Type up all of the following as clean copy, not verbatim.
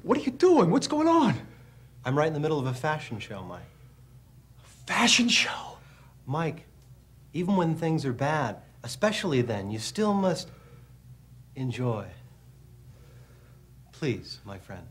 What are you doing? What's going on? I'm right in the middle of a fashion show, Mike. A fashion show? Mike, even when things are bad, especially then, you still must enjoy. Please, my friend.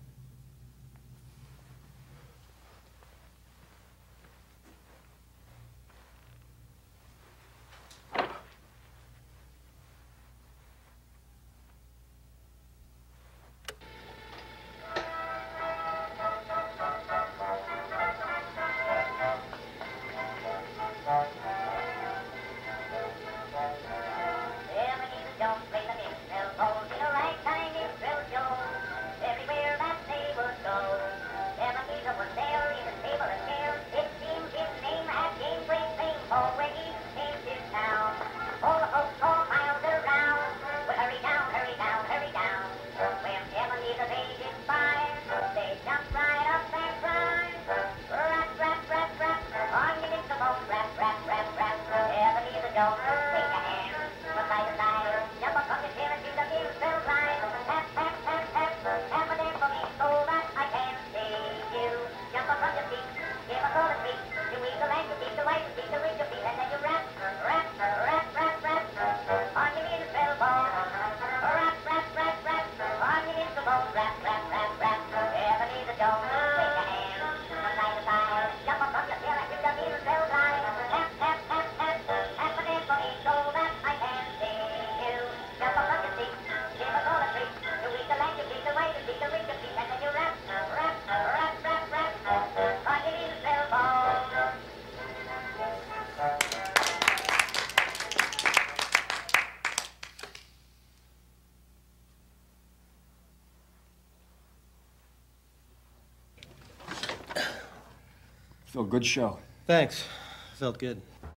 Phil, good show. Thanks. Felt good.